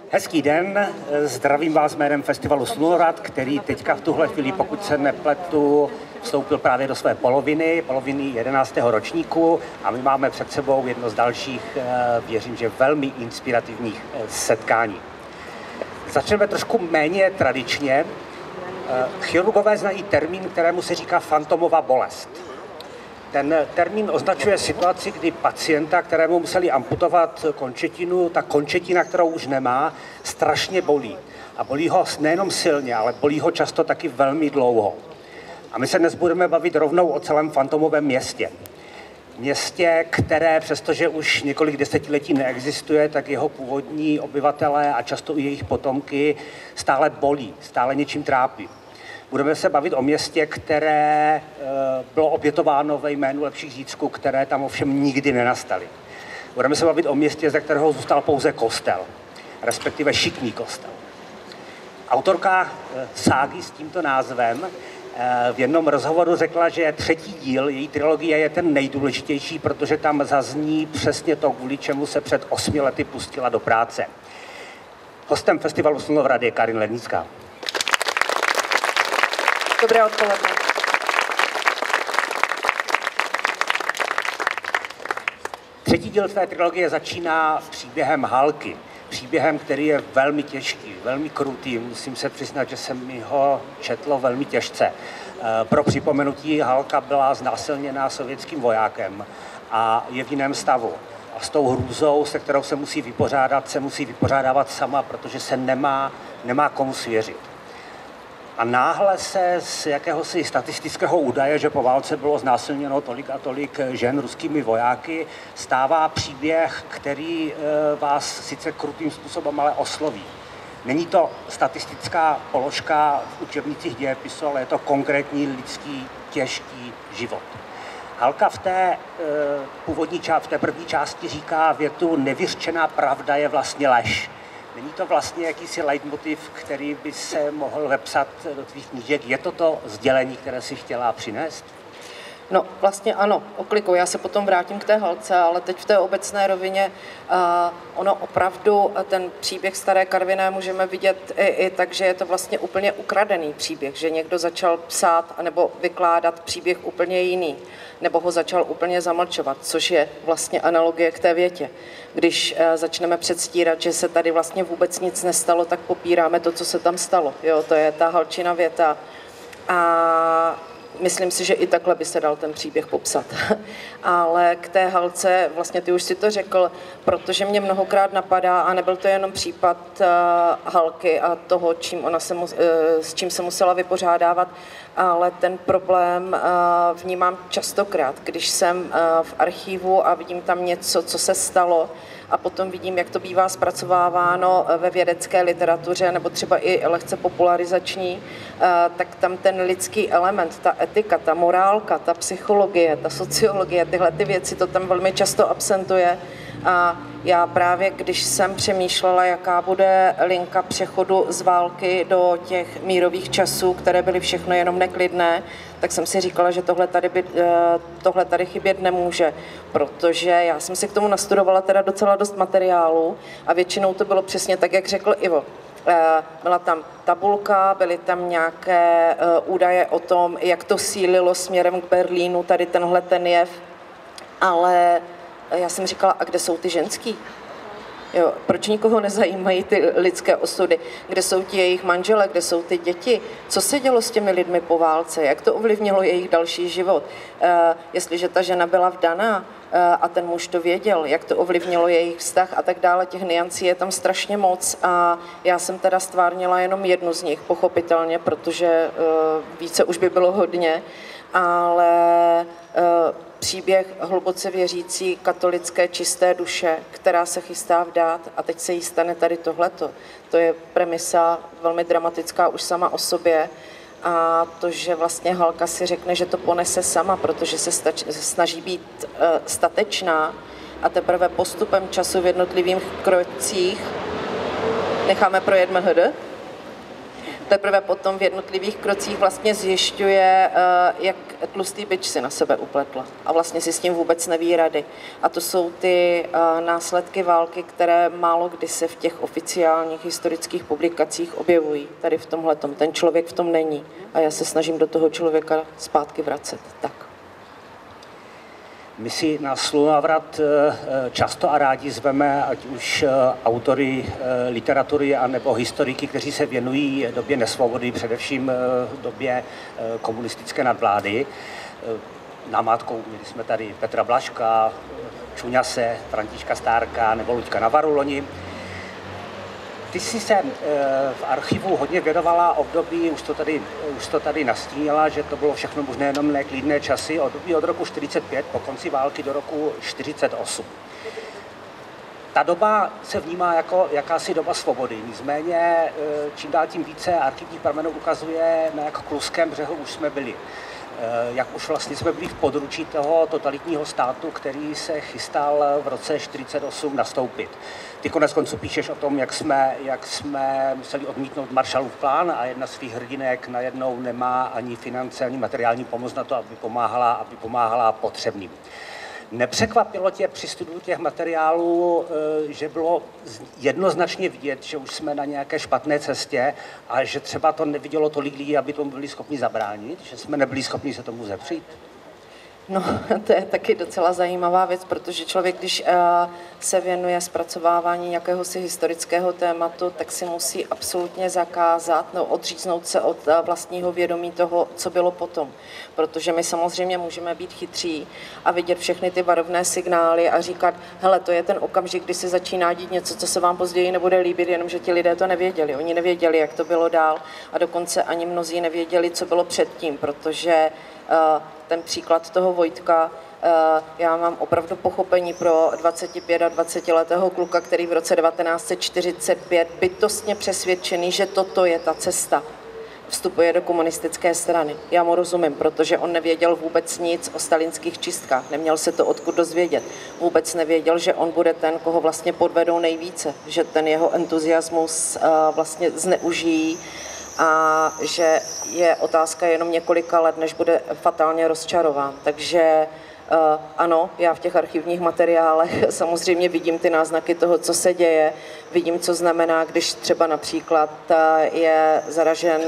Hezký den, zdravím vás jménem festivalu Slunohrad, který teďka v tuhle chvíli, pokud se nepletu, vstoupil právě do své poloviny 11. ročníku a my máme před sebou jedno z dalších, věřím, že velmi inspirativních setkání. Začneme trošku méně tradičně. Chirurgové znají termín, kterému se říká fantomová bolest. Ten termín označuje situaci, kdy pacienta, kterému museli amputovat končetinu, ta končetina, kterou už nemá, strašně bolí. A bolí ho nejenom silně, ale bolí ho často taky velmi dlouho. A my se dnes budeme bavit rovnou o celém fantomovém městě. Městě, které přestože už několik desetiletí neexistuje, tak jeho původní obyvatelé a často i jejich potomky stále bolí, stále něčím trápí. Budeme se bavit o městě, které bylo obětováno ve jménu lepších zítřků, které tam ovšem nikdy nenastaly. Budeme se bavit o městě, ze kterého zůstal pouze kostel, respektive šikmý kostel. Autorka ságy s tímto názvem v jednom rozhovoru řekla, že třetí díl její trilogie je ten nejdůležitější, protože tam zazní přesně to, kvůli čemu se před 8 lety pustila do práce. Hostem festivalu Slunohrad je Karin Lednická. Dobré odpoledne. Třetí díl své trilogie začíná příběhem Halky. Příběhem, který je velmi těžký, velmi krutý. Musím se přiznat, že jsem mi ho četlo velmi těžce. Pro připomenutí, Halka byla znásilněná sovětským vojákem a je v jiném stavu. A s tou hrůzou, se kterou se musí vypořádávat sama, protože se nemá komu svěřit. A náhle se z jakéhosi statistického údaje, že po válce bylo znásilněno tolik a tolik žen ruskými vojáky, stává příběh, který vás sice krutým způsobem, ale osloví. Není to statistická položka v učebnicích dějepisu, ale je to konkrétní lidský těžký život. Halka v té první části říká větu: nevyřčená pravda je vlastně lež. Není to vlastně jakýsi leitmotiv, který by se mohl vepsat do tvých knížek? Je to to sdělení, které si chtěla přinést? No, vlastně ano, oklikou. Já se potom vrátím k té Halce, ale teď v té obecné rovině ono opravdu, ten příběh Staré Karviné můžeme vidět i tak, že je to vlastně úplně ukradený příběh, že někdo začal psát nebo vykládat příběh úplně jiný, nebo ho začal úplně zamlčovat, což je vlastně analogie k té větě. Když začneme předstírat, že se tady vlastně vůbec nic nestalo, tak popíráme to, co se tam stalo. Jo, to je ta Halčina věta. A myslím si, že i takhle by se dal ten příběh popsat. Ale k té Halce, vlastně ty už si to řekl, protože mě mnohokrát napadá, a nebyl to jenom případ Halky a toho, s čím se musela vypořádávat, ale ten problém vnímám častokrát, když jsem v archivu a vidím tam něco, co se stalo, a potom vidím, jak to bývá zpracováváno ve vědecké literatuře nebo třeba i lehce popularizační, tak tam ten lidský element, ta etika, ta morálka, ta psychologie, ta sociologie, tyhle ty věci, to tam velmi často absentuje. A já právě, když jsem přemýšlela, jaká bude linka přechodu z války do těch mírových časů, které byly všechno jenom neklidné, tak jsem si říkala, že tohle tady chybět nemůže, protože já jsem si k tomu nastudovala teda docela dost materiálu a většinou to bylo přesně tak, jak řekl Ivo. Byla tam tabulka, byly tam nějaké údaje o tom, jak to sílilo směrem k Berlínu, tady tenhle ten jev, ale já jsem říkala, a kde jsou ty ženský? Jo, proč nikoho nezajímají ty lidské osudy? Kde jsou ti jejich manžele, kde jsou ty děti? Co se dělo s těmi lidmi po válce? Jak to ovlivnilo jejich další život? Jestliže ta žena byla vdaná a ten muž to věděl, jak to ovlivnilo jejich vztah a tak dále, těch nuancí je tam strašně moc a já jsem teda stvárnila jenom jednu z nich, pochopitelně, protože více už by bylo hodně, ale příběh hluboce věřící katolické čisté duše, která se chystá vdát a teď se jí stane tady tohleto. To je premisa velmi dramatická už sama o sobě a to, že vlastně Halka si řekne, že to ponese sama, protože se snaží být statečná a teprve postupem času v jednotlivých krocích necháme projet MHD. Teprve potom v jednotlivých krocích vlastně zjišťuje, jak tlustý bič si na sebe upletla a vlastně si s tím vůbec neví rady. A to jsou ty následky války, které málo kdy se v těch oficiálních historických publikacích objevují. Tady v tomhletom. Ten člověk v tom není a já se snažím do toho člověka zpátky vracet. Tak. My si na Slunavrat často a rádi zveme ať už autory literatury anebo historiky, kteří se věnují době nesvobody, především době komunistické nadvlády. Namátkou měli jsme tady Petra Blažka, Čuňase, Františka Stárka nebo Luďka Navaru loni. Ty jsi se v archivu hodně věnovala období, už to tady nastínila, že to bylo všechno možné jenom neklidné časy, období od roku 45 po konci války do roku 48. Ta doba se vnímá jako jakási doba svobody, nicméně čím dál tím více archivních pramenů ukazuje, na jak kluském břehu už jsme byli. Jak už vlastně jsme byli v područí toho totalitního státu, který se chystal v roce 48 nastoupit. Ty konec konců píšeš o tom, jak jsme museli odmítnout Marshallův plán a jedna z svých hrdinek najednou nemá ani finance, ani materiální pomoc na to, aby pomáhala potřebným. Nepřekvapilo tě při studiu těch materiálů, že bylo jednoznačně vidět, že už jsme na nějaké špatné cestě a že třeba to nevidělo tolik lidí, aby tomu byli schopni zabránit, že jsme nebyli schopni se tomu zepřít? No, to je taky docela zajímavá věc, protože člověk, když se věnuje zpracovávání jakéhosi historického tématu, tak si musí absolutně zakázat, no, odříznout se od vlastního vědomí toho, co bylo potom. Protože my samozřejmě můžeme být chytří a vidět všechny ty varovné signály a říkat, hele, to je ten okamžik, kdy se začíná dít něco, co se vám později nebude líbit, jenomže ti lidé to nevěděli. Oni nevěděli, jak to bylo dál a dokonce ani mnozí nevěděli, co bylo předtím, protože ten příklad toho Vojtka, já mám opravdu pochopení pro 25 a 20letého kluka, který v roce 1945 bytostně přesvědčený, že toto je ta cesta, vstupuje do komunistické strany. Já mu rozumím, protože on nevěděl vůbec nic o stalinských čistkách, neměl se to odkud dozvědět. Vůbec nevěděl, že on bude ten, koho vlastně podvedou nejvíce, že ten jeho entuziasmus vlastně zneužijí a že je otázka jenom několika let, než bude fatálně rozčarován. Takže ano, já v těch archivních materiálech samozřejmě vidím ty náznaky toho, co se děje, vidím, co znamená, když třeba například je zaražen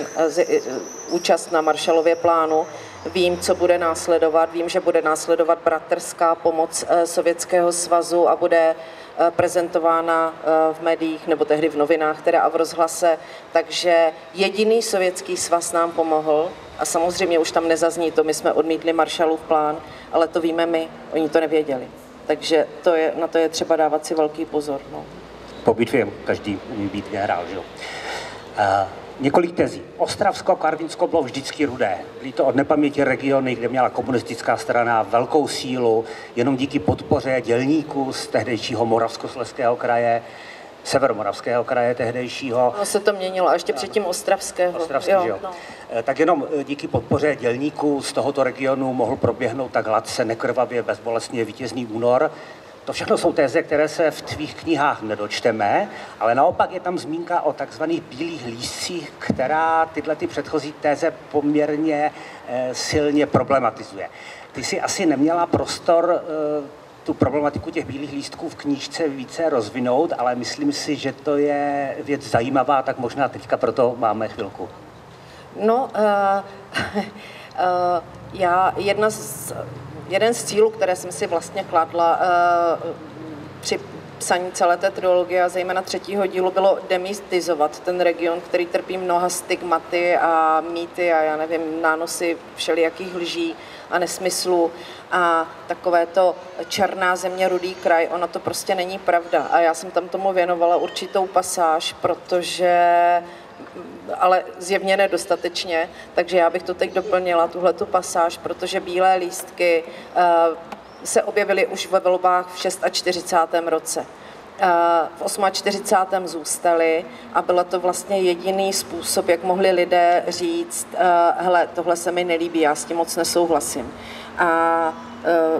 účast na Marshallově plánu, vím, co bude následovat, vím, že bude následovat bratrská pomoc Sovětského svazu a bude prezentována v médiích, nebo tehdy v novinách, teda a v rozhlase. Takže jediný Sovětský svaz nám pomohl a samozřejmě už tam nezazní to, my jsme odmítli Marshallův plán, ale to víme my, oni to nevěděli. Takže na to je třeba dávat si velký pozor. No. Po bitvě každý umí být generál, že jo? Několik tezí. Ostravsko, Karvinsko bylo vždycky rudé. Byly to od nepaměti regiony, kde měla komunistická strana velkou sílu, jenom díky podpoře dělníků z tehdejšího Moravskoslezského kraje, Severomoravského kraje tehdejšího. No se to měnilo, a ještě předtím Ostravského. Jo. No. Tak jenom díky podpoře dělníků z tohoto regionu mohl proběhnout tak hladce, nekrvavě, bezbolestně vítězný únor. To všechno jsou téze, které se v tvých knihách nedočteme, ale naopak je tam zmínka o takzvaných bílých lístcích, která tyhle předchozí téze poměrně silně problematizuje. Ty jsi asi neměla prostor tu problematiku těch bílých lístků v knížce více rozvinout, ale myslím si, že to je věc zajímavá, tak možná teďka proto máme chvilku. No, jeden z cílů, které jsem si vlastně kladla při psaní celé té trilogie a zejména třetího dílu, bylo demystizovat ten region, který trpí mnoha stigmaty a mýty a já nevím, nánosy všelijakých lží a nesmyslů a takové to černá země, rudý kraj, ono to prostě není pravda. A já jsem tam tomu věnovala určitou pasáž, ale zjevně nedostatečně, takže já bych to teď doplnila, tuhletu pasáž, protože bílé lístky se objevily už ve volbách v 46. roce. V 48. zůstaly a bylo to vlastně jediný způsob, jak mohli lidé říct, hele, tohle se mi nelíbí, já s tím moc nesouhlasím. A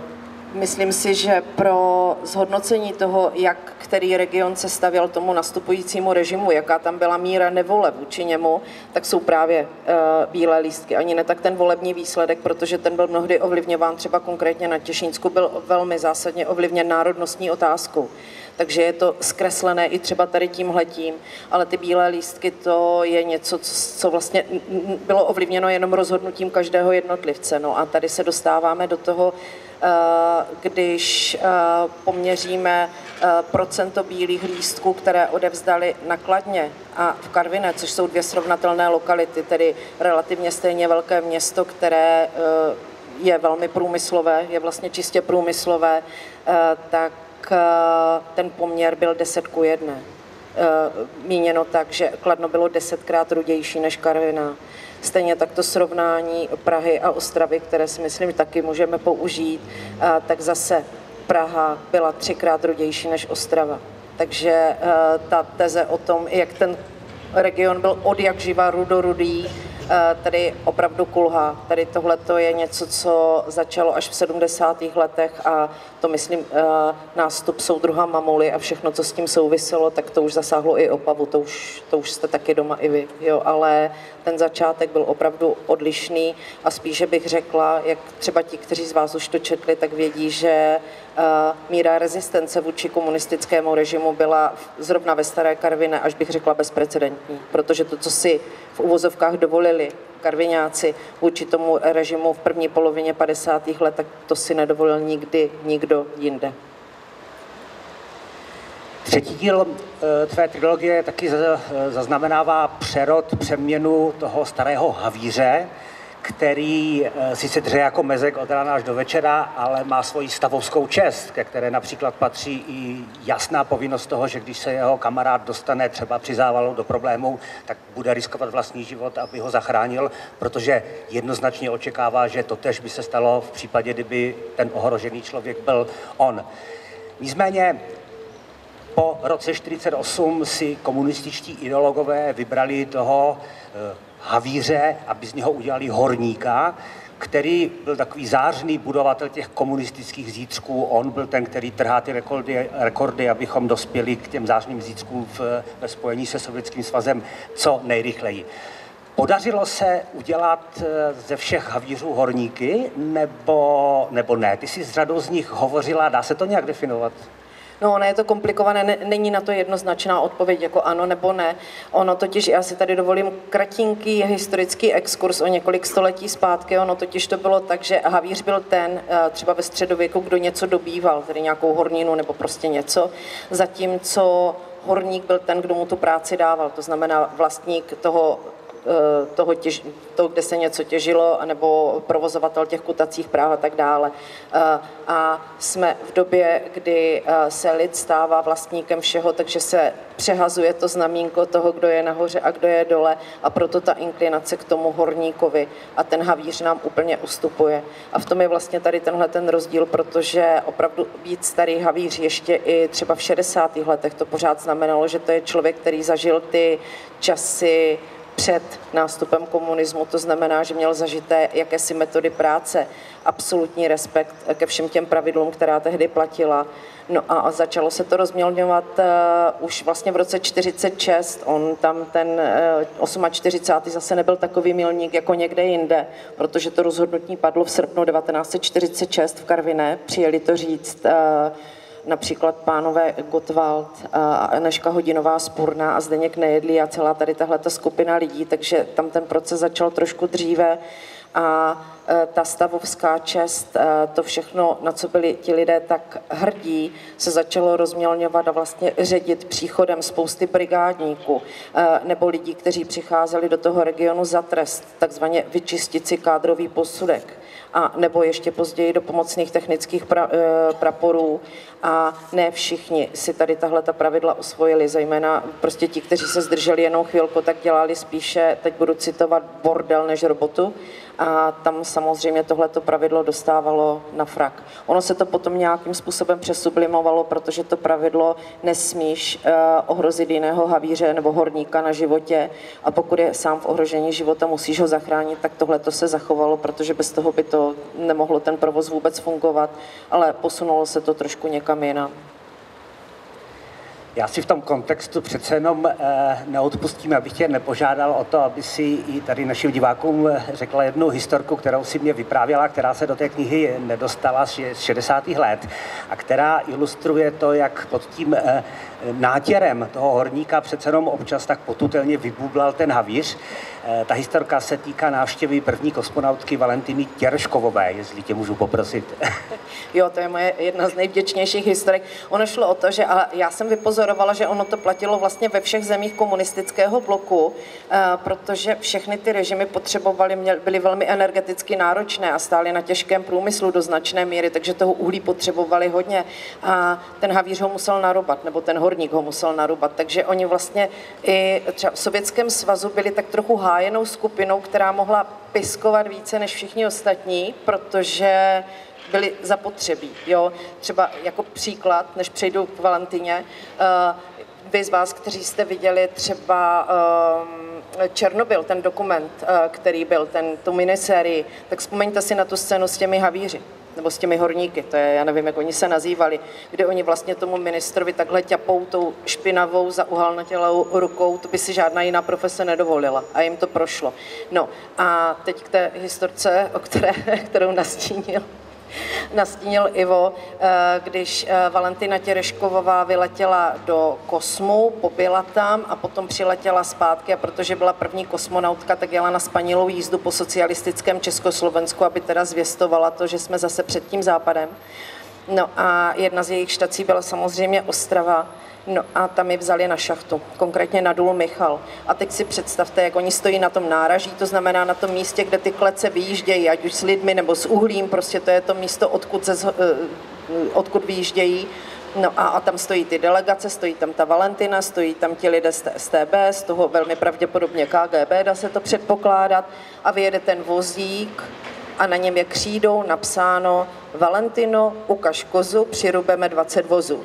Myslím si, že pro zhodnocení toho, jak který region se stavěl tomu nastupujícímu režimu, jaká tam byla míra nevole vůči němu, tak jsou právě bílé lístky. Ani ne tak ten volební výsledek, protože ten byl mnohdy ovlivňován, třeba konkrétně na Těšínsku byl velmi zásadně ovlivněn národnostní otázkou. Takže je to zkreslené i třeba tady tímhletím, ale ty bílé lístky to je něco, co vlastně bylo ovlivněno jenom rozhodnutím každého jednotlivce. No a tady se dostáváme do toho, když poměříme procento bílých lístků, které odevzdali na Kladně a v Karviné, což jsou dvě srovnatelné lokality, tedy relativně stejně velké město, které je velmi průmyslové, je vlastně čistě průmyslové, tak ten poměr byl 10:1. Míněno tak, že Kladno bylo 10krát rudější než Karviná. Stejně tak to srovnání Prahy a Ostravy, které si myslím, že taky můžeme použít, tak zase Praha byla 3krát rudější než Ostrava. Takže ta teze o tom, jak ten region byl od jak živa rudorudý, tady opravdu kulhá. Tady tohleto je něco, co začalo až v 70. letech a to myslím nástup soudruha Mamuly a všechno, co s tím souviselo, tak to už zasáhlo i Opavu, to už jste taky doma i vy, jo, ale ten začátek byl opravdu odlišný a spíše bych řekla, jak třeba ti, kteří z vás už to četli, tak vědí, že míra rezistence vůči komunistickému režimu byla zrovna ve Staré Karviné, až bych řekla bezprecedentní, protože to, co si v uvozovkách dovolili karviňáci vůči tomu režimu v první polovině 50. let, tak to si nedovolil nikdy nikdo jinde. Třetí díl tvé trilogie taky zaznamenává přeměnu toho starého havíře, který sice dře jako mezek od rána až do večera, ale má svoji stavovskou čest, ke které například patří i jasná povinnost toho, že když se jeho kamarád dostane třeba při závalu do problémů, tak bude riskovat vlastní život, aby ho zachránil, protože jednoznačně očekává, že totéž by se stalo v případě, kdyby ten ohrožený člověk byl on. Nicméně po roce 1948 si komunističtí ideologové vybrali toho havíře, aby z něho udělali horníka, který byl takový zářný budovatel těch komunistických zítřků. On byl ten, který trhá ty rekordy, abychom dospěli k těm zářným zítřkům ve spojení se Sovětským svazem co nejrychleji. Podařilo se udělat ze všech havířů horníky, nebo ne? Ty jsi s řadou z nich hovořila, dá se to nějak definovat? No, ono je to komplikované, není na to jednoznačná odpověď, jako ano nebo ne. Ono totiž, já si tady dovolím kratinký historický exkurs o několik století zpátky, ono totiž to bylo tak, že havíř byl ten, třeba ve středověku, kdo něco dobýval, tedy nějakou horninu nebo prostě něco, zatímco horník byl ten, kdo mu tu práci dával, to znamená vlastník toho, kde se něco těžilo, nebo provozovatel těch kutacích práv a tak dále. A jsme v době, kdy se lid stává vlastníkem všeho, takže se přehazuje to znamínko toho, kdo je nahoře a kdo je dole a proto ta inklinace k tomu horníkovi a ten havíř nám úplně ustupuje. A v tom je vlastně tady tenhle ten rozdíl, protože opravdu být starý havíř ještě i třeba v 60. letech to pořád znamenalo, že to je člověk, který zažil ty časy před nástupem komunismu, to znamená, že měl zažité jakési metody práce, absolutní respekt ke všem těm pravidlům, která tehdy platila. No a začalo se to rozmělňovat už vlastně v roce 46. On tam ten 48. zase nebyl takový milník jako někde jinde, protože to rozhodnutí padlo v srpnu 1946 v Karviné. Přijeli to říct například pánové Gottwald, Anežka Hodinová Spurná a Zdeněk Nejedlý a celá tady tahleta skupina lidí, takže tam ten proces začal trošku dříve a ta stavovská čest, to všechno, na co byli ti lidé tak hrdí, se začalo rozmělňovat a vlastně ředit příchodem spousty brigádníků nebo lidí, kteří přicházeli do toho regionu za trest, takzvaně vyčistit si kádrový posudek. A nebo ještě později do pomocných technických praporů a ne všichni si tady tahleta pravidla osvojili, zejména prostě ti, kteří se zdrželi jenom chvilku, tak dělali spíše, teď budu citovat, bordel než robotu a tam samozřejmě tohleto pravidlo dostávalo na frak. Ono se to potom nějakým způsobem přesublimovalo, protože to pravidlo nesmíš ohrozit jiného havíře nebo horníka na životě a pokud je sám v ohrožení života, musíš ho zachránit, tak tohleto se zachovalo, protože bez toho by to nemohlo ten provoz vůbec fungovat, ale posunulo se to trošku někam jinam. Já si v tom kontextu přece jenom neodpustím, abych tě nepožádal o to, aby si i tady našim divákům řekla jednu historku, kterou si mě vyprávěla, která se do té knihy nedostala z 60. let a která ilustruje to, jak pod tím nátěrem toho horníka přece jenom občas tak potutelně vybublal ten havíř. Ta historka se týká návštěvy první kosmonautky Valentiny Těreškovové, jestli tě můžu poprosit. Jo, to je moje jedna z nejvděčnějších historek. Ono šlo o to, že já jsem vypozorovala, že ono to platilo vlastně ve všech zemích komunistického bloku, protože všechny ty režimy byly velmi energeticky náročné a stály na těžkém průmyslu do značné míry, takže toho uhlí potřebovali hodně a ten havíř ho musel narubat, nebo ten horník ho musel narubat, takže oni vlastně i třeba v Sovětském svazu byli tak trochu hájenou skupinou, která mohla piskovat více než všichni ostatní, protože byli zapotřebí. Jo? Třeba jako příklad, než přejdu k Valentině, vy z vás, kteří jste viděli třeba Černobyl, ten dokument, který byl, tu minisérii, tak vzpomeňte si na tu scénu s těmi havíři, nebo s těmi horníky, to je, já nevím, jak oni se nazývali, kde oni vlastně tomu ministrovi takhle ťapou tou špinavou, zauhalnatělou rukou, to by si žádná jiná profese nedovolila a jim to prošlo. No a teď k té historce, kterou nastínil Ivo, když Valentina Těrešková vyletěla do kosmu, pobyla tam a potom přiletěla zpátky a protože byla první kosmonautka, tak jela na spanilou jízdu po socialistickém Československu, aby teda zvěstovala to, že jsme zase před tím západem. No a jedna z jejich štací byla samozřejmě Ostrava. No a tam ji vzali na šachtu, konkrétně na důl Michal. A teď si představte, jak oni stojí na tom náraží, to znamená na tom místě, kde ty klece vyjíždějí, ať už s lidmi nebo s uhlím, prostě to je to místo, odkud vyjíždějí. No a tam stojí ty delegace, stojí tam ta Valentina, stojí tam ti lidé z STB, z toho velmi pravděpodobně KGB, dá se to předpokládat, a vyjede ten vozík a na něm je křídou napsáno: Valentino, ukaž kozu, přirubeme 20 vozů.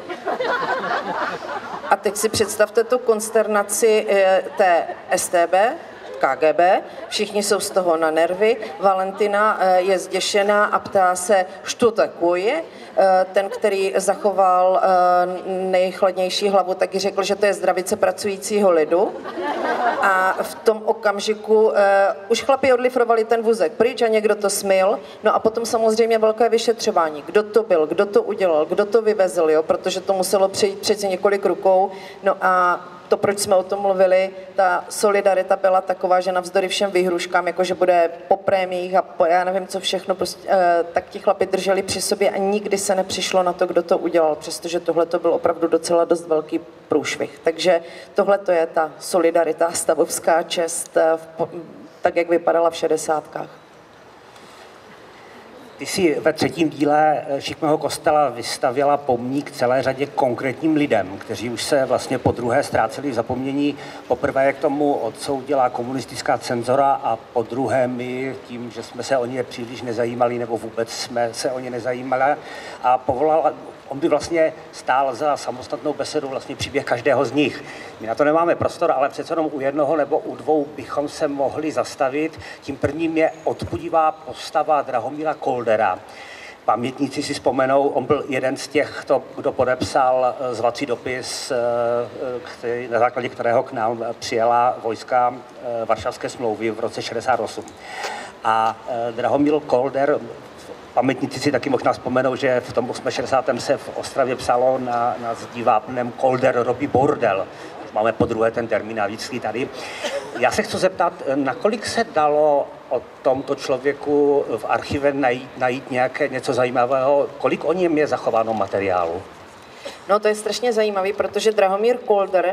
A teď si představte tu konsternaci té STB, KGB, všichni jsou z toho na nervy, Valentina je zděšená a ptá se, što takuje? Ten, který zachoval nejchladnější hlavu, taky řekl, že to je zdravice pracujícího lidu. A v tom okamžiku už chlapi odlifrovali ten vůzek pryč a někdo to smyl. No a potom samozřejmě velké vyšetřování. Kdo to byl, kdo to udělal, kdo to vyvezl, jo? Protože to muselo přejít přeci několik rukou. No a to, proč jsme o tom mluvili, ta solidarita byla taková, že navzdory všem výhruškám, jakože bude po prémiích a po já nevím co všechno, prostě, tak ti chlapi drželi při sobě a nikdy se nepřišlo na to, kdo to udělal, přestože tohle to byl opravdu docela dost velký průšvih. Takže tohle to je ta solidarita, stavovská čest, tak jak vypadala v 60kách. Ty jsi ve třetím díle Šikmého kostela vystavěla pomník celé řadě konkrétním lidem, kteří už se vlastně po druhé ztráceli v zapomnění. Poprvé k tomu odsoudila komunistická cenzora a po druhé my tím, že jsme se o ně příliš nezajímali nebo vůbec jsme se o ně nezajímali a povolala. On by vlastně stál za samostatnou besedu vlastně příběh každého z nich. My na to nemáme prostor, ale přece jenom u jednoho nebo u dvou bychom se mohli zastavit. Tím prvním je odpudivá postava Drahomíra Koldera. Pamětníci si vzpomenou, on byl jeden z těch, kdo podepsal zvací dopis, na základě kterého k nám přijela vojska Varšavské smlouvy v roce 68. A Drahomír Kolder, pamětníci si taky možná vzpomenou, že v tom 68. se v Ostravě psalo na zdi vápnem Kolder robí bordel. Máme po druhé ten termín navíc tady. Já se chci zeptat, nakolik se dalo o tomto člověku v archivě najít něco zajímavého? Kolik o něm je zachováno materiálu? No to je strašně zajímavý, protože Drahomír Kolder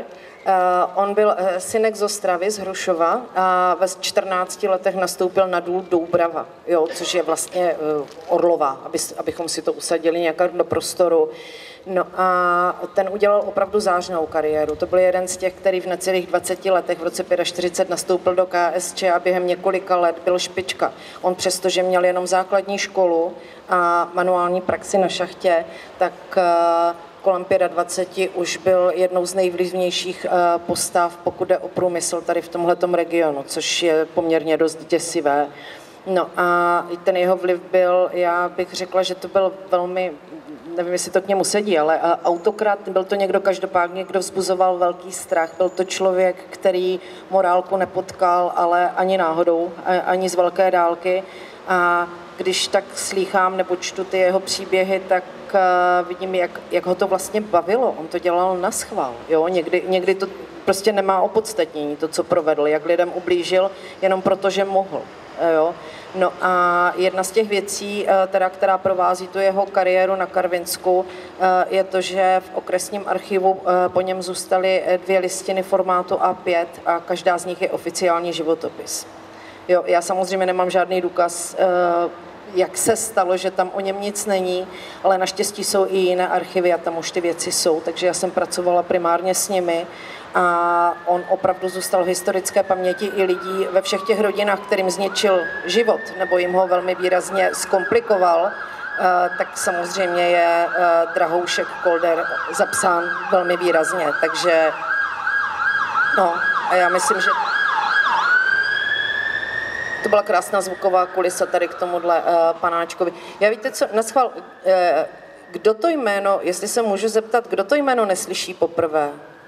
On byl synek z Ostravy, z Hrušova a ve 14 letech nastoupil na důl Doubrava, jo, což je vlastně Orlová, abychom si to usadili nějak do prostoru. No a ten udělal opravdu zářnou kariéru. To byl jeden z těch, který v necelých 20 letech v roce 45 nastoupil do KSČ a během několika let byl špička. On přestože měl jenom základní školu a manuální praxi na šachtě, tak kolem 25 už byl jednou z nejvlivnějších postav, pokud jde o průmysl tady v tomhletom regionu, což je poměrně dost děsivé. No a ten jeho vliv byl, já bych řekla, že to byl velmi, nevím, jestli to k němu sedí, ale autokrat, byl to někdo každopádně, kdo vzbuzoval velký strach. Byl to člověk, který morálku nepotkal, ale ani náhodou, ani z velké dálky. A když tak slýchám nebo čtu ty jeho příběhy, tak vidím, jak ho to vlastně bavilo. On to dělal naschvál. Jo? Někdy to prostě nemá opodstatnění, to, co provedl, jak lidem ublížil, jenom proto, že mohl. Jo? No a jedna z těch věcí, která provází tu jeho kariéru na Karvinsku, je to, že v okresním archivu po něm zůstaly 2 listiny formátu A5 a každá z nich je oficiální životopis. Jo, já samozřejmě nemám žádný důkaz, jak se stalo, že tam o něm nic není, ale naštěstí jsou i jiné archivy a tam už ty věci jsou, takže já jsem pracovala primárně s nimi a on opravdu zůstal v historické paměti i lidí ve všech těch rodinách, kterým zničil život nebo jim ho velmi výrazně zkomplikoval, tak samozřejmě je Drahoušek Kolder zapsán velmi výrazně, takže no a já myslím, že to byla krásná zvuková kulisa tady k tomuhle panáčkovi. Já víte co, naschvál, kdo to jméno, jestli se můžu zeptat, kdo to jméno neslyší poprvé?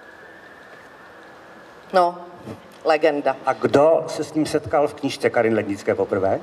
No, legenda. A kdo se s ním setkal v knížce Karin Lednické poprvé?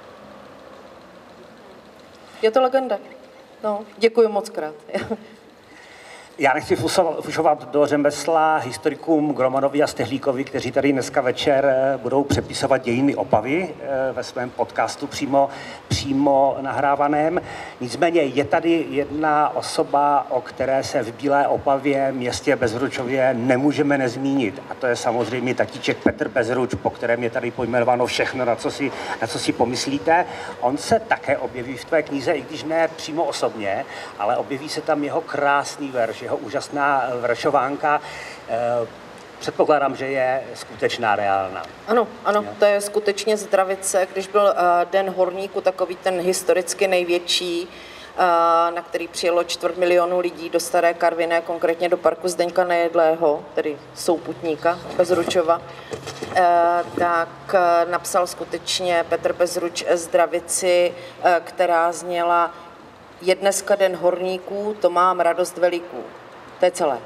Je to legenda. No, děkuji moc krát. Já nechci fušovat do řemesla historikům Gromanovi a Stehlíkovi, kteří tady dneska večer budou přepisovat dějiny Opavy ve svém podcastu přímo nahrávaném. Nicméně je tady jedna osoba, o které se v Bílé Opavě, městě Bezručově, nemůžeme nezmínit. A to je samozřejmě tatíček Petr Bezruč, po kterém je tady pojmenováno všechno, na co si pomyslíte. On se také objeví v tvé knize, i když ne přímo osobně, ale objeví se tam jeho krásný verš, jeho úžasná veršovánka. Předpokládám, že je skutečná, reálná. Ano, to je skutečně Zdravice, když byl Den horníků, takový ten historicky největší, na který přijelo 250 000 lidí do Staré Karviné, konkrétně do parku Zdeňka Nejedlého, tedy souputníka Bezručova, tak napsal skutečně Petr Bezruč Zdravici, která zněla: Je dneska Den horníků, to mám radost veliků. To je celé.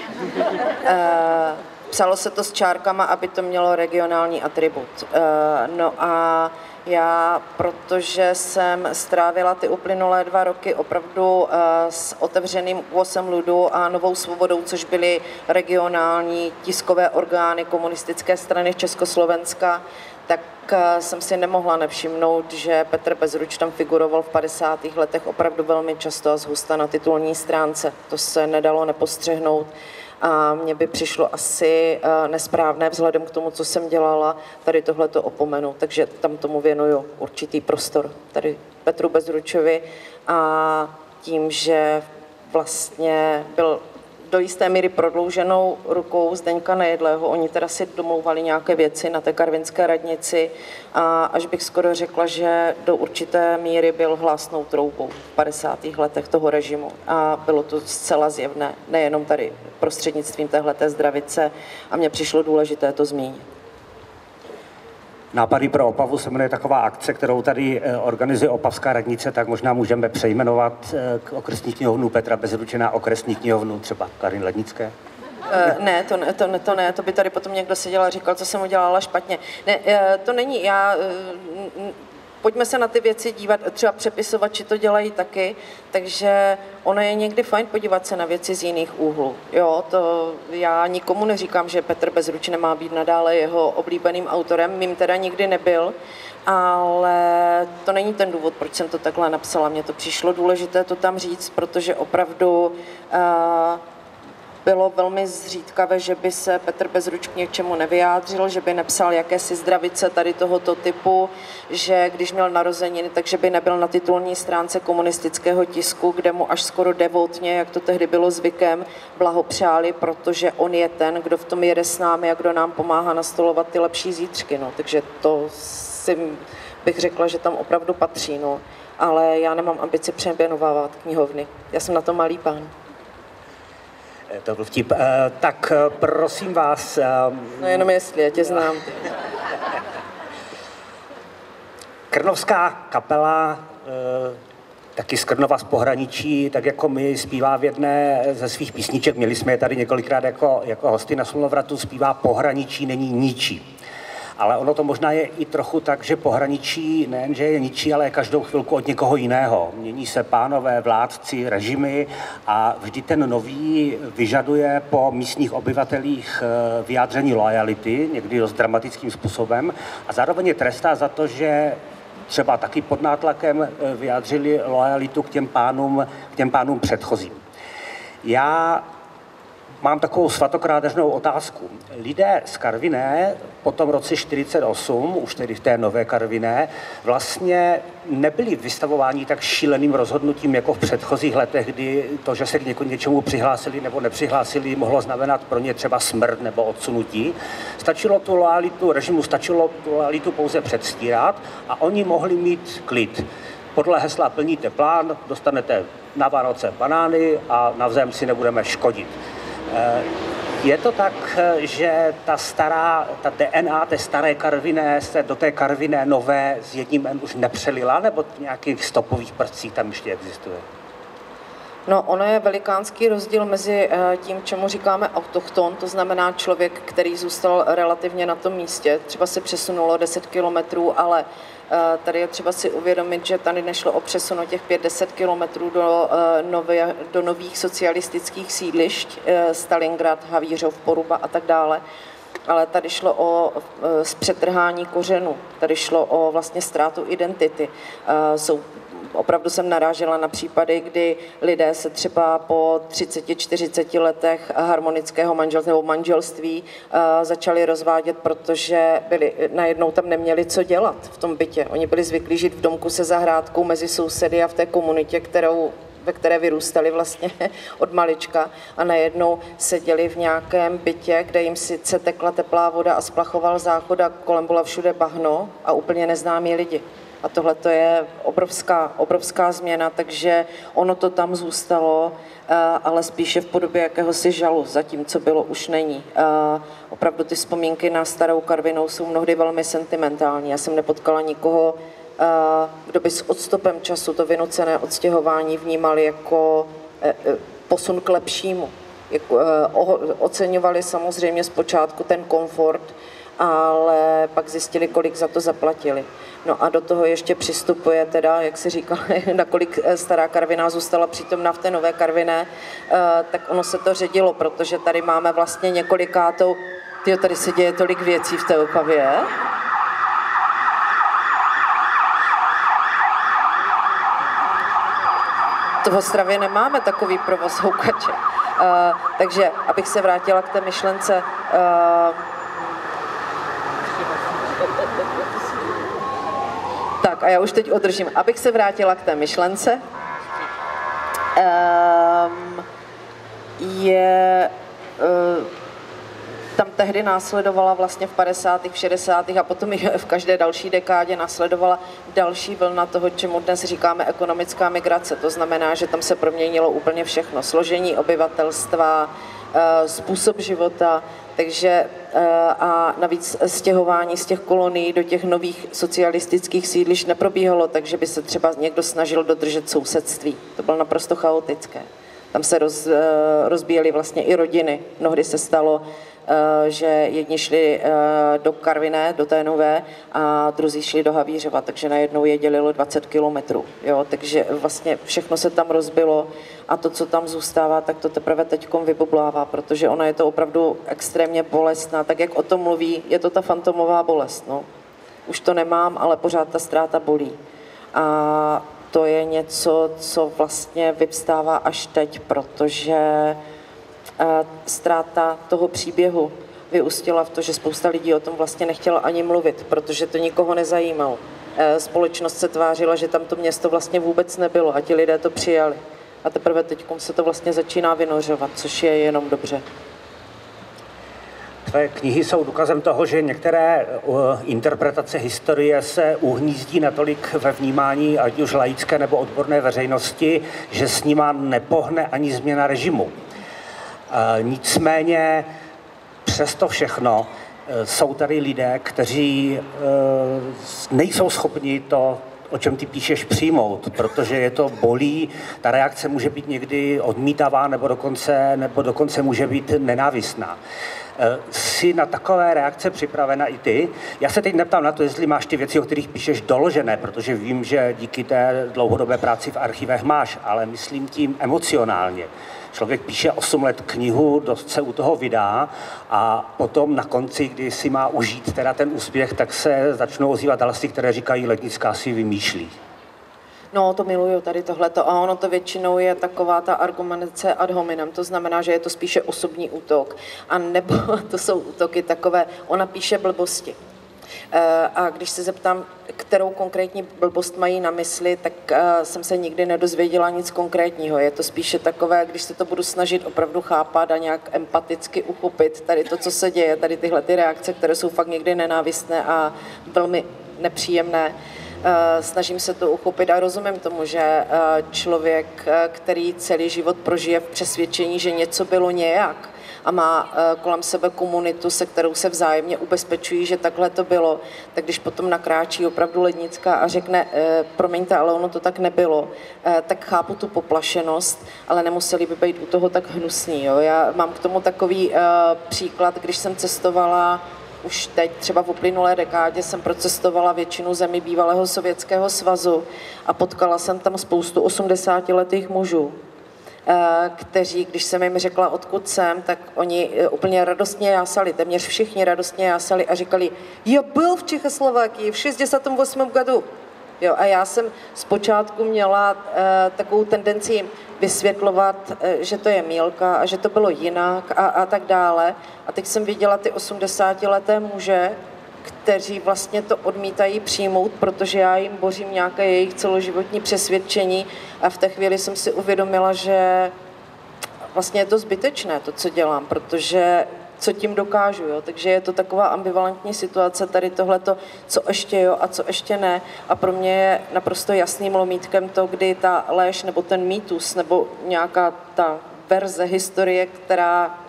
Psalo se to s čárkama, aby to mělo regionální atribut. No a já, protože jsem strávila ty uplynulé 2 roky opravdu s otevřeným ÚOSem Ludu a Novou svobodou, což byly regionální tiskové orgány komunistické strany Československa, tak jsem si nemohla nevšimnout, že Petr Bezruč tam figuroval v 50. letech opravdu velmi často a zhusta na titulní stránce. To se nedalo nepostřehnout a mně by přišlo asi nesprávné vzhledem k tomu, co jsem dělala, tady tohleto opomenout, takže tam tomu věnuju určitý prostor tady Petru Bezručovi a tím, že vlastně byl do jisté míry prodlouženou rukou Zdeňka Nejedlého. Oni teda si domlouvali nějaké věci na té karvinské radnici a až bych skoro řekla, že do určité míry byl hlásnou troubou v 50. letech toho režimu. A bylo to zcela zjevné, nejenom tady prostřednictvím téhleté Zdravice a mně přišlo důležité to zmínit. Nápady pro Opavu se jmenuje taková akce, kterou tady organizuje Opavská radnice, tak možná můžeme přejmenovat okresní knihovnu Petra Bezruče na okresní knihovnu třeba Karin Lednické. Ne, to ne, to by tady potom někdo seděl a říkal, co jsem udělala špatně. Ne, to není, pojďme se na ty věci dívat, třeba přepisovači to dělají taky, takže ono je někdy fajn podívat se na věci z jiných úhlů. Jo, to já nikomu neříkám, že Petr Bezruč nemá být nadále jeho oblíbeným autorem, mým teda nikdy nebyl, ale to není ten důvod, proč jsem to takhle napsala. Mně to přišlo důležité to tam říct, protože opravdu bylo velmi zřídkavé, že by se Petr Bezruč k něčemu nevyjádřil, že by nepsal jakési zdravice tady tohoto typu, že když měl narozeniny, takže by nebyl na titulní stránce komunistického tisku, kde mu až skoro devotně, jak to tehdy bylo zvykem, blahopřáli, protože on je ten, kdo v tom jede s námi a kdo nám pomáhá nastolovat ty lepší zítřky. No. Takže to si bych řekla, že tam opravdu patří. No. Ale já nemám ambici přejmenovávat knihovny. Já jsem na to malý pán. To byl vtip. Tak prosím vás... No jenom jestli, já tě znám. Krnovská kapela, taky z Krnova z pohraničí, tak jako my, zpívá v jedné ze svých písniček, měli jsme je tady několikrát jako hosty na Slunovratu, zpívá Pohraničí není ničí. Ale ono to možná je i trochu tak, že pohraničí nejenže je ničí, ale je každou chvilku od někoho jiného. Mění se pánové, vládci, režimy a vždy ten nový vyžaduje po místních obyvatelích vyjádření loajality, někdy dost dramatickým způsobem, a zároveň je trestá za to, že třeba taky pod nátlakem vyjádřili loajalitu k těm pánům předchozím. Já mám takovou svatokrádežnou otázku. Lidé z Karviné po tom roce 1948, už tedy v té nové Karviné, vlastně nebyli vystavováni tak šíleným rozhodnutím jako v předchozích letech, kdy to, že se k něčemu přihlásili nebo nepřihlásili, mohlo znamenat pro ně třeba smrt nebo odsunutí. Stačilo tu loajalitu režimu, stačilo tu loajalitu pouze předstírat a oni mohli mít klid. Podle hesla plníte plán, dostanete na Vánoce banány a navzájem si nebudeme škodit. Je to tak, že ta DNA té staré Karviné se do té Karviné nové s jedním N už nepřelila, nebo nějakých stopových prvcích tam ještě existuje? No, ono je velikánský rozdíl mezi tím, čemu říkáme autochton, to znamená člověk, který zůstal relativně na tom místě, třeba se přesunulo 10 kilometrů, ale tady je třeba si uvědomit, že tady nešlo o přesun těch 5-10 kilometrů do nových socialistických sídlišť, Stalingrad, Havířov, Poruba a tak dále, ale tady šlo o zpřetrhání kořenů, tady šlo o vlastně ztrátu identity. Opravdu jsem narážela na případy, kdy lidé se třeba po 30-40 letech harmonického manželství začali rozvádět, protože najednou tam neměli co dělat v tom bytě. Oni byli zvyklí žít v domku se zahrádkou mezi sousedy a v té komunitě, ve které vyrůstali vlastně od malička, a najednou seděli v nějakém bytě, kde jim sice tekla teplá voda a splachoval záchod a kolem bylo všude bahno a úplně neznámí lidi. A tohle to je obrovská změna, takže ono to tam zůstalo, ale spíše v podobě jakéhosi žalu, zatímco bylo už není. Opravdu ty vzpomínky na starou Karvinou jsou mnohdy velmi sentimentální. Já jsem nepotkala nikoho, kdo by s odstupem času to vynucené odstěhování vnímali jako posun k lepšímu. Oceňovali samozřejmě zpočátku ten komfort, ale pak zjistili, kolik za to zaplatili. No a do toho ještě přistupuje teda, jak se říká, nakolik stará Karviná zůstala přítomna v té nové Karviné, tak ono se to ředilo, protože tady máme vlastně několikátou, tady se děje tolik věcí v té Opavě. V Ostravě nemáme takový provoz houkače. Takže abych se vrátila k té myšlence, tak a já už teď održím. Abych se vrátila k té myšlence, tam tehdy následovala vlastně v 50., v 60. a potom i v každé další dekádě následovala další vlna toho, čemu dnes říkáme ekonomická migrace. To znamená, že tam se proměnilo úplně všechno. Složení obyvatelstva, způsob života, takže a navíc stěhování z těch kolonií do těch nových socialistických sídlišť neprobíhalo, takže by se třeba někdo snažil dodržet sousedství. To bylo naprosto chaotické. Tam se rozbíjely vlastně i rodiny. Mnohdy se stalo, že jedni šli do Karviné, do té nové, a druzí šli do Havířova, takže najednou je dělilo 20 kilometrů. Takže vlastně všechno se tam rozbilo a to, co tam zůstává, tak to teprve teďkom vybublává, protože ona je to opravdu extrémně bolestná. Tak jak o tom mluví, je to ta fantomová bolest. No. Už to nemám, ale pořád ta ztráta bolí. A to je něco, co vlastně vyvstává až teď, protože ztráta toho příběhu vyústila v to, že spousta lidí o tom vlastně nechtěla ani mluvit, protože to nikoho nezajímalo. Společnost se tvářila, že tam to město vlastně vůbec nebylo a ti lidé to přijali. A teprve teď se to vlastně začíná vynořovat, což je jenom dobře. Tvé knihy jsou důkazem toho, že některé interpretace historie se uhnízdí natolik ve vnímání ať už laické nebo odborné veřejnosti, že s nima nepohne ani změna režimu. Nicméně přesto všechno jsou tady lidé, kteří nejsou schopni to, o čem ty píšeš, přijmout, protože je to bolí, ta reakce může být někdy odmítavá nebo dokonce může být nenávistná. Jsi na takové reakce připravena i ty? Já se teď neptám na to, jestli máš ty věci, o kterých píšeš, doložené, protože vím, že díky té dlouhodobé práci v archivech máš, ale myslím tím emocionálně. Člověk píše 8 let knihu, dost se u toho vydá a potom na konci, kdy si má užít teda ten úspěch, tak se začnou ozývat hlasy, které říkají, Lednická si vymýšlí. No, to miluju tady tohleto a ono to většinou je taková ta argumentace ad hominem, to znamená, že je to spíše osobní útok, a nebo to jsou útoky takové, ona píše blbosti. A když se zeptám, kterou konkrétní blbost mají na mysli, tak jsem se nikdy nedozvěděla nic konkrétního. Je to spíše takové, když se to budu snažit opravdu chápat a nějak empaticky uchopit tady to, co se děje, tady tyhle ty reakce, které jsou fakt někdy nenávistné a velmi nepříjemné. Snažím se to uchopit a rozumím tomu, že člověk, který celý život prožije v přesvědčení, že něco bylo nějak a má kolem sebe komunitu, se kterou se vzájemně ubezpečují, že takhle to bylo, tak když potom nakráčí opravdu Lednická a řekne, promiňte, ale ono to tak nebylo, tak chápu tu poplašenost, ale nemuseli by být u toho tak hnusný. Jo? Já mám k tomu takový příklad, když jsem cestovala už teď, třeba v uplynulé dekádě, jsem procestovala většinu zemí bývalého Sovětského svazu a potkala jsem tam spoustu 80letých mužů, kteří, když jsem jim řekla, odkud jsem, tak oni úplně radostně jásali, téměř všichni radostně jásali a říkali, já byl v Čechoslovákii v 68. году. Jo, a já jsem zpočátku měla takovou tendenci jim vysvětlovat, že to je mýlka a že to bylo jinak a tak dále. A teď jsem viděla ty 80leté muže, kteří vlastně to odmítají přijmout, protože já jim bořím nějaké jejich celoživotní přesvědčení a v té chvíli jsem si uvědomila, že vlastně je to zbytečné, to, co dělám, protože co tím dokážu, jo? Takže je to taková ambivalentní situace, tady tohleto, co ještě jo a co ještě ne. A pro mě je naprosto jasným lomítkem to, kdy ta lež nebo ten mýtus nebo nějaká ta verze historie, která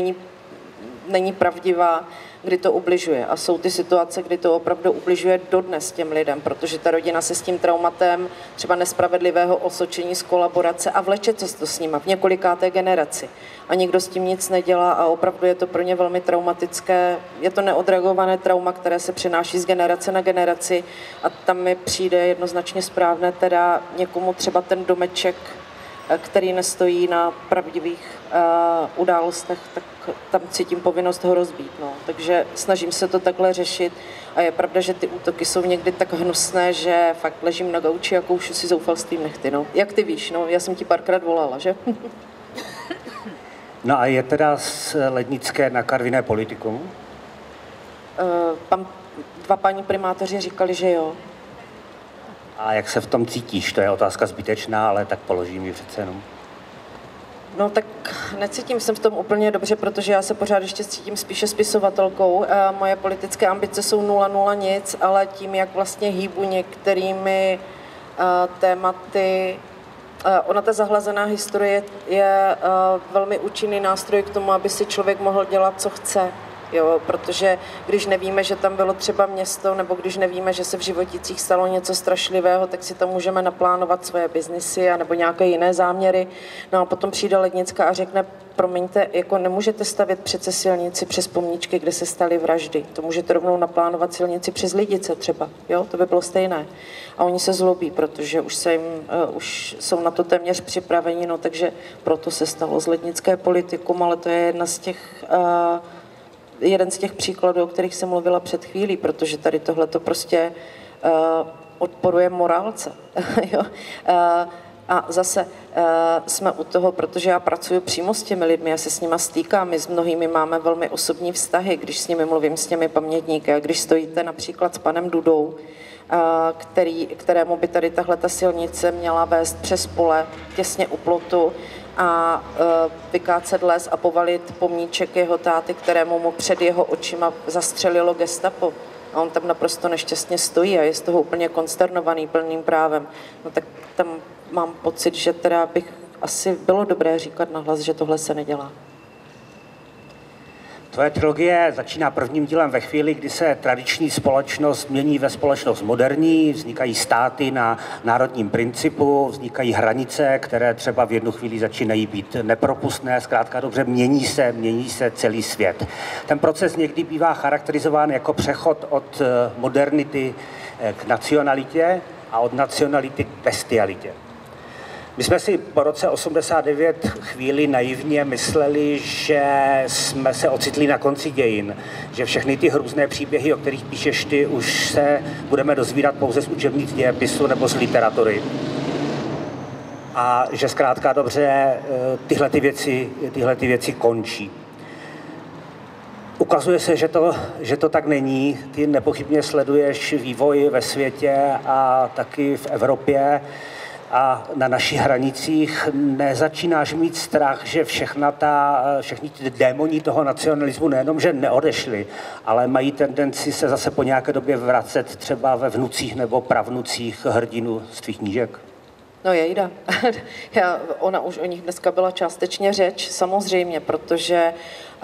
není pravdivá, kdy to ubližuje. A jsou ty situace, kdy to opravdu ubližuje dodnes těm lidem, protože ta rodina se s tím traumatem třeba nespravedlivého osočení z kolaborace a vleče to s nima v několikáté generaci. A nikdo s tím nic nedělá a opravdu je to pro ně velmi traumatické. Je to neodreagované trauma, které se přenáší z generace na generaci a tam mi přijde jednoznačně správné teda někomu třeba ten domeček, který nestojí na pravdivých událostech, tak tam cítím povinnost ho rozbít. No. Takže snažím se to takhle řešit a je pravda, že ty útoky jsou někdy tak hnusné, že fakt ležím na gauči a koušu si zoufalstvím nechty. No. Jak ty víš, no? Já jsem ti párkrát volala, že? No a je teda z Lednické na Karviné politikum? Dva páni primátoři říkali, že jo. A jak se v tom cítíš? To je otázka zbytečná, ale tak položím ji přece jenom. No tak necítím se v tom úplně dobře, protože já se pořád ještě cítím spíše spisovatelkou. Moje politické ambice jsou 0,0 nic, ale tím, jak vlastně hýbu některými tématy, ona ta zahlazená historie je velmi účinný nástroj k tomu, aby si člověk mohl dělat, co chce. Jo, protože když nevíme, že tam bylo třeba město, nebo když nevíme, že se v Životicích stalo něco strašlivého, tak si tam můžeme naplánovat svoje biznisy a nebo nějaké jiné záměry. No a potom přijde Lednická a řekne, promiňte, jako nemůžete stavět přece silnici přes pomníčky, kde se staly vraždy. To můžete rovnou naplánovat silnici přes Lidice třeba, jo, to by bylo stejné. A oni se zlobí, protože už jsou na to téměř připraveni, no takže proto se stalo z Lednické politikum, ale to je jeden z těch příkladů, o kterých jsem mluvila před chvílí, protože tady tohle to prostě odporuje morálce. Jo? A zase jsme u toho, protože já pracuji přímo s těmi lidmi, já se s nima stýkám, my s mnohými máme velmi osobní vztahy, když s nimi mluvím, s těmi pamětníky. A když stojíte například s panem Dudou, kterému by tady tahle ta silnice měla vést přes pole, těsně u plotu, a vykácet les a povalit pomníček jeho táty, kterému mu před jeho očima zastřelilo gestapo. A on tam naprosto nešťastně stojí a je z toho úplně konsternovaný plným právem. No tak tam mám pocit, že teda bych asi bylo dobré říkat nahlas, že tohle se nedělá. Tvoje trilogie začíná prvním dílem ve chvíli, kdy se tradiční společnost mění ve společnost moderní, vznikají státy na národním principu, vznikají hranice, které třeba v jednu chvíli začínají být nepropustné, zkrátka dobře, mění se celý svět. Ten proces někdy bývá charakterizován jako přechod od modernity k nacionalitě a od nacionality k bestialitě. My jsme si po roce 89 chvíli naivně mysleli, že jsme se ocitli na konci dějin, že všechny ty hrůzné příběhy, o kterých píšeš ty, už se budeme dozvídat pouze z učebnic dějepisu nebo z literatury. A že zkrátka dobře tyhle ty věci končí. Ukazuje se, že to tak není. Ty nepochybně sleduješ vývoj ve světě a taky v Evropě. A na našich hranicích nezačínáš mít strach, že všechny ty démoni toho nacionalismu nejenom, že neodešli, ale mají tendenci se zase po nějaké době vracet třeba ve vnucích nebo pravnucích hrdinů z tvých knížek? No jejda. Ona už o nich dneska byla částečně řeč, samozřejmě, protože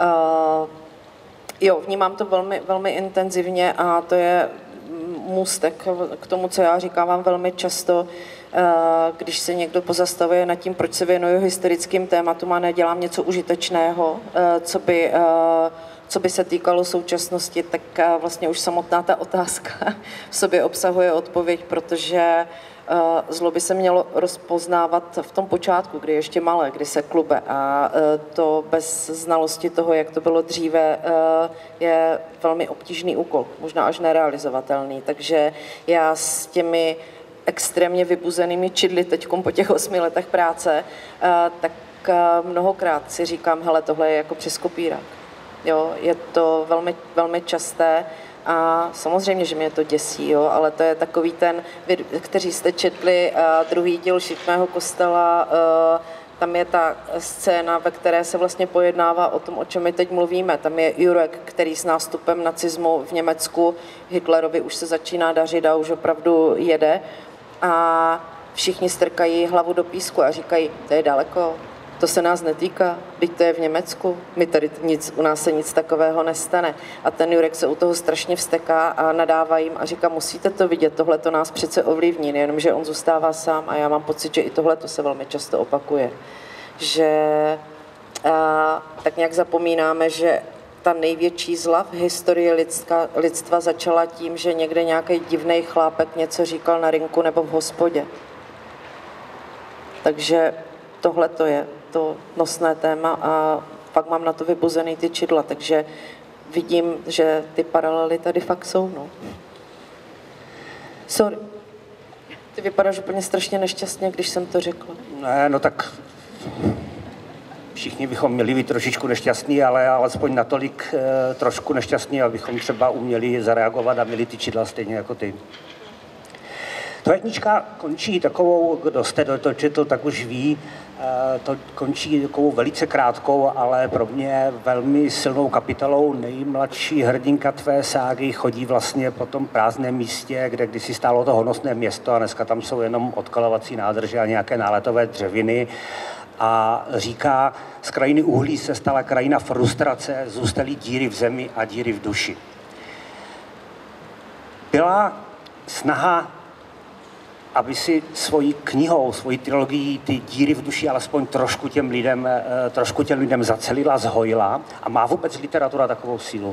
vnímám to velmi, velmi intenzivně a to je můstek k tomu, co já říkávám velmi často, když se někdo pozastavuje nad tím, proč se věnuju historickým tématům a nedělám něco užitečného, co by se týkalo současnosti, tak vlastně už samotná ta otázka v sobě obsahuje odpověď, protože zlo by se mělo rozpoznávat v tom počátku, kdy je ještě malé, kdy se klube, a to bez znalosti toho, jak to bylo dříve, je velmi obtížný úkol, možná až nerealizovatelný. Takže já s těmi extrémně vybuzenými čidly teďkom po těch 8 letech práce, tak mnohokrát si říkám, hele, tohle je jako přes kopírák. Jo, je to velmi, velmi časté a samozřejmě, že mě to děsí, jo, ale to je takový ten, kteří jste četli druhý díl Šikmého kostela, tam je ta scéna, ve které se vlastně pojednává o tom, o čem my teď mluvíme. Tam je Jurek, který s nástupem nacismu v Německu Hitlerovi už se začíná dařit a už opravdu jede. A všichni strkají hlavu do písku a říkají, to je daleko, to se nás netýká, byť to je v Německu, u nás se nic takového nestane. A ten Jurek se u toho strašně vzteká a nadává jim a říká, musíte to vidět, tohle to nás přece ovlivní, nejenom, že on zůstává sám a já mám pocit, že i tohle to se velmi často opakuje. Že tak nějak zapomínáme, že ta největší zla v historii lidstva začala tím, že někde nějaký divnej chlápek něco říkal na rynku nebo v hospodě. Takže tohle to je to nosné téma a pak mám na to vybuzený ty čidla, takže vidím, že ty paralely tady fakt jsou, no. Sorry. Ty vypadáš úplně strašně nešťastně, když jsem to řekla. Ne, no tak všichni bychom měli být trošičku nešťastní, ale alespoň natolik trošku nešťastní, abychom třeba uměli zareagovat a měli ty čidla stejně jako ty. Tvoje knížka končí takovou, kdo jste to četl, tak už ví, to končí takovou velice krátkou, ale pro mě velmi silnou kapitolou. Nejmladší hrdinka tvé ságy chodí vlastně po tom prázdném místě, kde kdysi stálo to honosné město a dneska tam jsou jenom odkalovací nádrže a nějaké náletové dřeviny. A říká, z krajiny uhlí se stala krajina frustrace, zůstaly díry v zemi a díry v duši. Byla snaha, aby si svojí knihou, svojí trilogií ty díry v duši alespoň trošku těm lidem zacelila, zhojila, a má vůbec literatura takovou sílu?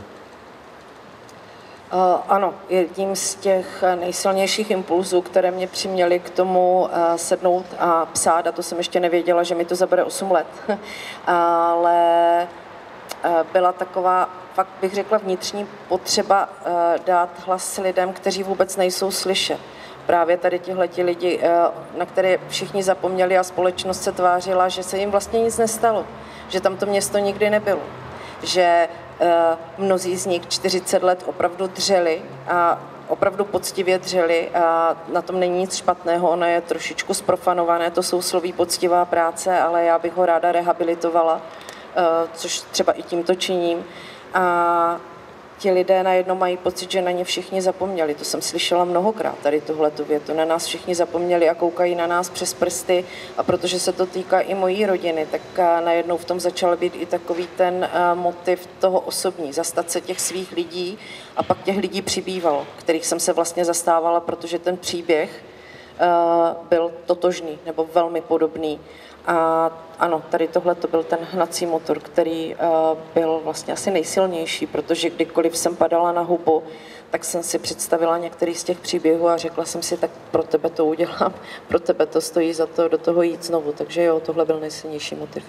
Ano, jedním z těch nejsilnějších impulzů, které mě přiměly k tomu sednout a psát, a to jsem ještě nevěděla, že mi to zabere 8 let, ale byla taková, fakt bych řekla, vnitřní potřeba dát hlas lidem, kteří vůbec nejsou slyšet. právě tady tihleti lidi, na které všichni zapomněli a společnost se tvářila, že se jim vlastně nic nestalo, že tam to město nikdy nebylo, že mnozí z nich 40 let opravdu dřeli a opravdu poctivě dřeli a na tom není nic špatného, ono je trošičku zprofanované, to sousloví poctivá práce, ale já bych ho ráda rehabilitovala, což třeba i tímto činím. A ti lidé najednou mají pocit, že na ně všichni zapomněli. To jsem slyšela mnohokrát, tady tuhletu větu. Na nás všichni zapomněli a koukají na nás přes prsty. A protože se to týká i mojí rodiny, tak najednou v tom začal být i takový ten motiv toho osobní, zastat se těch svých lidí. A pak těch lidí přibývalo, kterých jsem se vlastně zastávala, protože ten příběh byl totožný nebo velmi podobný. A ano, tady tohle to byl ten hnací motor, který byl vlastně asi nejsilnější, protože kdykoliv jsem padala na hubu, tak jsem si představila některý z těch příběhů a řekla jsem si, tak pro tebe to udělám, pro tebe to stojí za to do toho jít znovu. Takže jo, tohle byl nejsilnější motiv.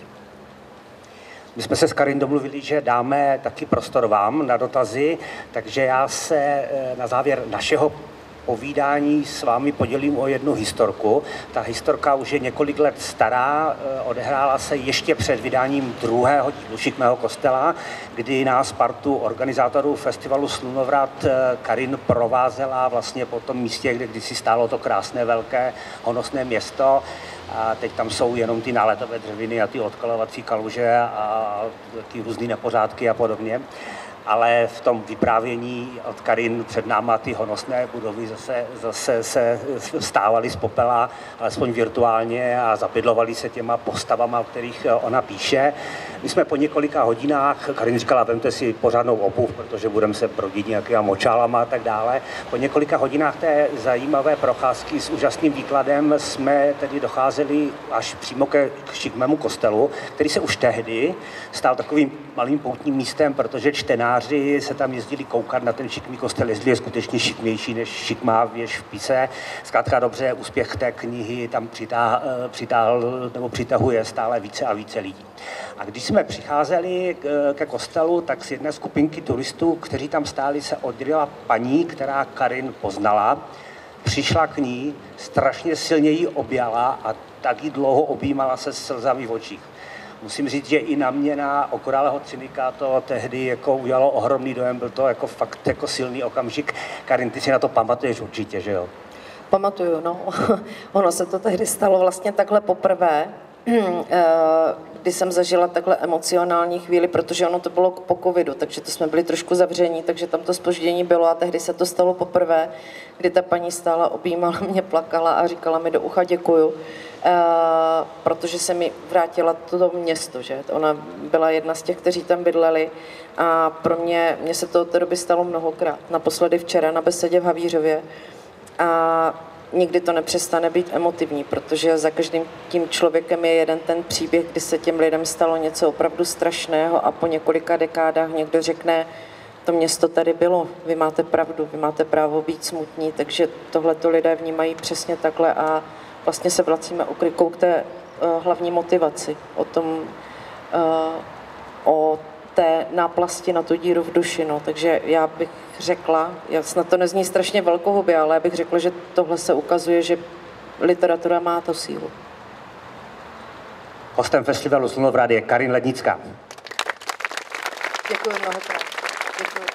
My jsme se s Karin domluvili, že dáme taky prostor vám na dotazy, takže já se na závěr našeho povídání s vámi podělím o jednu historku. Ta historka už je několik let stará, odehrála se ještě před vydáním druhého dílu Šikmého kostela, kdy nás partu organizátorů festivalu Slunovrat Karin provázela vlastně po tom místě, kde kdysi stálo to krásné, velké, honosné město. A teď tam jsou jenom ty náletové dřeviny a ty odkalovací kaluže a ty různé nepořádky a podobně. Ale v tom vyprávění od Karin před náma ty honosné budovy zase se stávaly z popela, alespoň virtuálně, a zapydlovaly se těma postavama, o kterých ona píše. My jsme po několika hodinách, Karin říkala, vemte si pořádnou obuv, protože budeme se brodit nějakýma močálama a tak dále. Po několika hodinách té zajímavé procházky s úžasným výkladem jsme tedy docházeli až přímo k Šikmému kostelu, který se už tehdy stál takovým malým poutním místem, protože čtenáři se tam jezdili koukat na ten Šikmý kostel, jestli je skutečně šikmější než Šikmá věž v Pise. Zkrátka dobře, úspěch té knihy tam přitáhl nebo přitahuje stále více a více lidí. A když jsme přicházeli ke kostelu, tak z jedné skupinky turistů, kteří tam stáli, se oddělila paní, která Karin poznala, přišla k ní, strašně silně ji objala a tak ji dlouho objímala se slzami v očích. Musím říct, že i na mě, na okorálého cynika, to tehdy jako udělalo ohromný dojem, byl to jako fakt jako silný okamžik. Karin, ty si na to pamatuješ určitě, že jo? Pamatuju, no. Ono se to tehdy stalo vlastně takhle poprvé, kdy jsem zažila takhle emocionální chvíli, protože ono to bylo po covidu, takže to jsme byli trošku zavření, takže tam to zpoždění bylo a tehdy se to stalo poprvé, kdy ta paní stála, objímala mě, plakala a říkala mi do ucha děkuju, protože se mi vrátila to město, že? Ona byla jedna z těch, kteří tam bydleli a pro mně se to od té doby stalo mnohokrát. Naposledy včera na besedě v Havířově a nikdy to nepřestane být emotivní, protože za každým tím člověkem je jeden ten příběh, kdy se těm lidem stalo něco opravdu strašného a po několika dekádách někdo řekne, to město tady bylo, vy máte pravdu, vy máte právo být smutní, takže tohleto lidé vnímají přesně takhle a vlastně se vracíme oklikou k té hlavní motivaci, o té náplasti na tu díru v duši, no. Takže já bych řekla, snad to nezní strašně velkohubě, ale já bych řekla, že tohle se ukazuje, že literatura má tu sílu. Hostem festivalu Slunovrat je Karin Lednická. Děkuji mnohokrát. Děkuji.